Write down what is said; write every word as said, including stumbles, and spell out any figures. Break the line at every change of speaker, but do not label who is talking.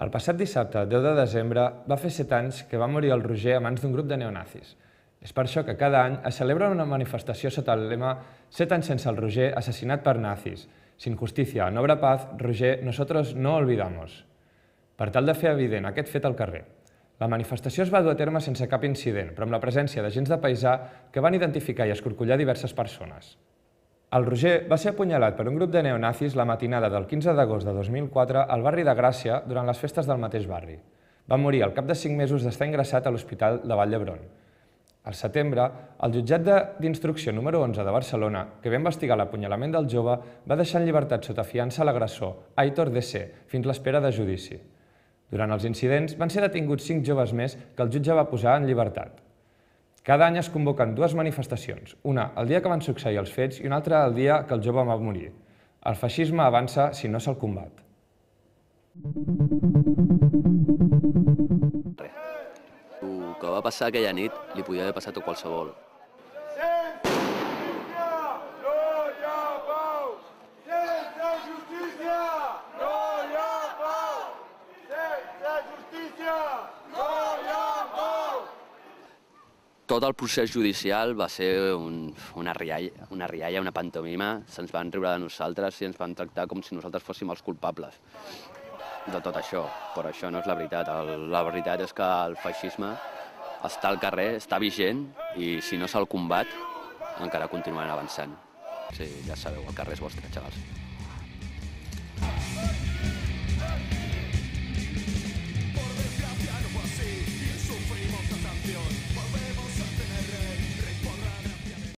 El passat dissabte, deu de desembre, va fer set anys que va morir el Roger a mans d'un grup de neonazis. És per això que cada any es celebra una manifestació sota el lema «Set anys sense el Roger, assassinat per nazis. Sin justicia, no habrá paz, Roger, nosotros no olvidamos». Per tal de fer evident aquest fet al carrer. La manifestació es va dur a terme sense cap incident, però amb la presència d'agents de paisà que van identificar i escorcollar diverses persones. El Roger va ser apunyalat per un grup de neonazis la matinada del quinze d'agost de dos mil quatre al barri de Gràcia durant les festes del mateix barri. Va morir al cap de cinc mesos d'estar ingressat a l'Hospital de Vall d'Hebron. Al setembre, el jutjat d'instrucció número onze de Barcelona, que va investigar l'apunyalament del jove, va deixar en llibertat sota fiança l'agressor, Aitor D C, fins l'espera de judici. Durant els incidents van ser detinguts cinc joves més que el jutge va posar en llibertat. Cada any es convoquen dues manifestacions, una el dia que van succeir els fets i una altra el dia que el jove va morir. El feixisme avança si no se'l combat.
El que va passar aquella nit li podia haver passat a qualsevol. Tot el procés judicial va ser un, una rialla, una rialla, una pantomima. Se'ns van riure de nosaltres i ens van tractar com si nosaltres fóssim els culpables de tot això. Però això no és la veritat. El, la veritat és que el feixisme està al carrer, està vigent i si no se'l combat encara continuarà avançant. Sí, ja sabeu, el carrer és vostre, xavals.